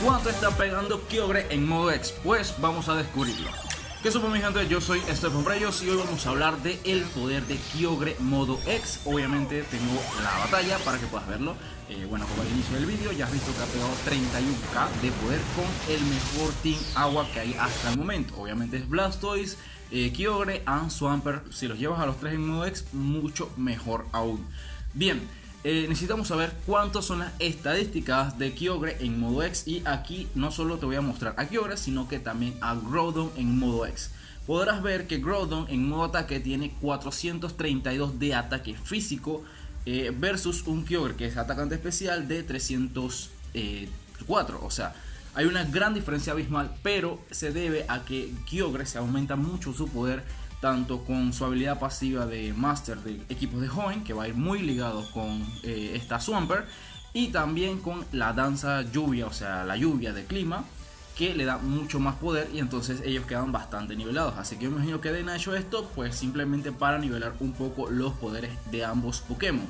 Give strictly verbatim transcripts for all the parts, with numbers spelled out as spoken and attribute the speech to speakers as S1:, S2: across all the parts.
S1: ¿Cuánto está pegando Kyogre en modo X? Pues vamos a descubrirlo. ¿Qué supo mi gente? Yo soy Estefan Reyes y hoy vamos a hablar del el poder de Kyogre modo X. Obviamente tengo la batalla para que puedas verlo. eh, Bueno, como al inicio del vídeo ya has visto que ha pegado treinta y uno K de poder con el mejor Team Agua que hay hasta el momento. Obviamente es Blastoise, eh, Kyogre y Swampert. Si los llevas a los tres en modo X, mucho mejor aún. Bien, Eh, necesitamos saber cuántas son las estadísticas de Kyogre en modo X. Y aquí no solo te voy a mostrar a Kyogre, sino que también a Groudon en modo X. Podrás ver que Groudon en modo ataque tiene cuatrocientos treinta y dos de ataque físico, eh, versus un Kyogre que es atacante especial de trescientos cuatro. O sea, hay una gran diferencia abismal, pero se debe a que Kyogre se aumenta mucho su poder, tanto con su habilidad pasiva de Master de equipos de joven, que va a ir muy ligado con eh, esta Swampert, y también con la danza lluvia, o sea, la lluvia de clima, que le da mucho más poder y entonces ellos quedan bastante nivelados. Así que yo me imagino que Den ha hecho esto pues simplemente para nivelar un poco los poderes de ambos Pokémon.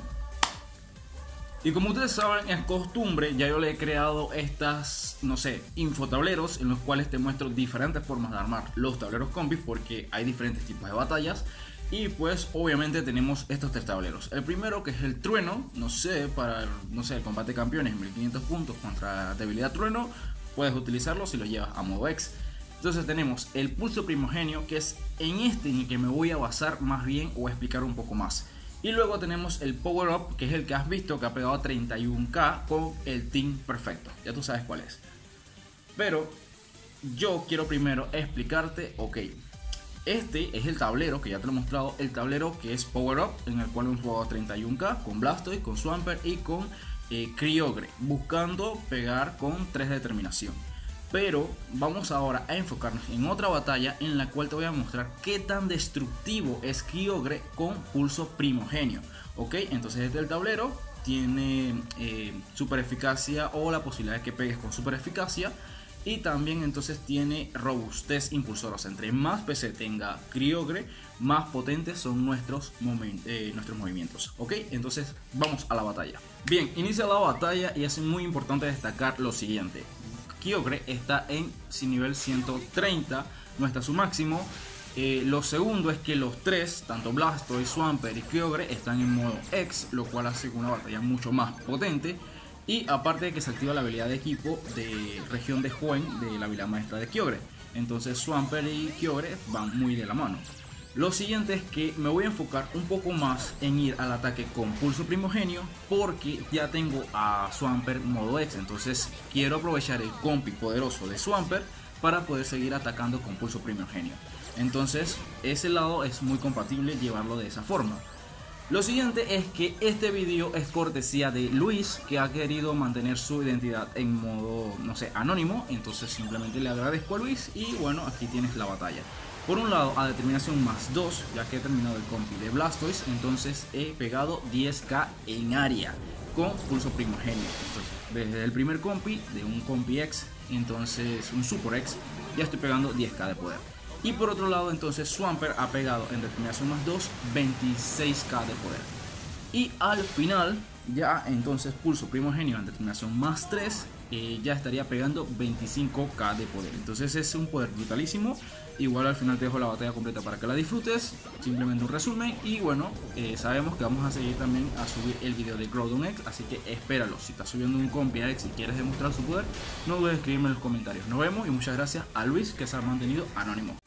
S1: Y como ustedes saben, es costumbre, ya yo le he creado estas, no sé, infotableros en los cuales te muestro diferentes formas de armar los tableros compis, porque hay diferentes tipos de batallas. Y pues obviamente tenemos estos tres tableros. El primero, que es el trueno, no sé, para el, no sé, el combate de campeones, mil quinientos puntos contra debilidad trueno, puedes utilizarlo si lo llevas a modo X. Entonces tenemos el pulso primogenio, que es en este en el que me voy a basar más bien o explicar un poco más. Y luego tenemos el Power Up, que es el que has visto que ha pegado treinta y uno K con el Team Perfecto. Ya tú sabes cuál es. Pero yo quiero primero explicarte, ok, este es el tablero que ya te lo he mostrado, el tablero que es Power Up, en el cual hemos jugado treinta y uno K con Blastoise, con Swampert y con eh, Kyogre, buscando pegar con tres de determinación. Pero vamos ahora a enfocarnos en otra batalla en la cual te voy a mostrar qué tan destructivo es Kyogre con pulso primogenio. Ok, entonces este el tablero tiene eh, super eficacia o la posibilidad de que pegues con super eficacia. Y también entonces tiene robustez impulsora. O sea, entre más P C tenga Kyogre, más potentes son nuestros, eh, nuestros movimientos. Ok, entonces vamos a la batalla. Bien, inicia la batalla y es muy importante destacar lo siguiente. Kyogre está en nivel ciento treinta, no está a su máximo. Eh, lo segundo es que los tres, tanto Blastoise, Swampert y Kyogre, están en modo X, lo cual hace una batalla mucho más potente. Y aparte de que se activa la habilidad de equipo de región de Hoenn, de la habilidad maestra de Kyogre. Entonces Swampert y Kyogre van muy de la mano. Lo siguiente es que me voy a enfocar un poco más en ir al ataque con pulso primogenio, porque ya tengo a Swampert modo X. Entonces quiero aprovechar el compi poderoso de Swampert para poder seguir atacando con pulso primogenio. Entonces ese lado es muy compatible llevarlo de esa forma. Lo siguiente es que este video es cortesía de Luis, que ha querido mantener su identidad en modo, no sé, anónimo. Entonces simplemente le agradezco a Luis y bueno, aquí tienes la batalla. Por un lado, a determinación más dos, ya que he terminado el compi de Blastoise, entonces he pegado diez K en área con pulso primogenio. Entonces, desde el primer compi, de un compi X, entonces un Super X, ya estoy pegando diez K de poder. Y por otro lado, entonces Swampert ha pegado en determinación más dos, veintiséis K de poder. Y al final, ya entonces pulso primogenio en determinación más tres, eh, ya estaría pegando veinticinco K de poder. Entonces es un poder brutalísimo. Igual al final te dejo la batalla completa para que la disfrutes. Simplemente un resumen. Y bueno, eh, sabemos que vamos a seguir también a subir el video de Groudon X, así que espéralo. Si estás subiendo un compi a X y quieres demostrar su poder, no dudes en escribirme en los comentarios. Nos vemos y muchas gracias a Luis, que se ha mantenido anónimo.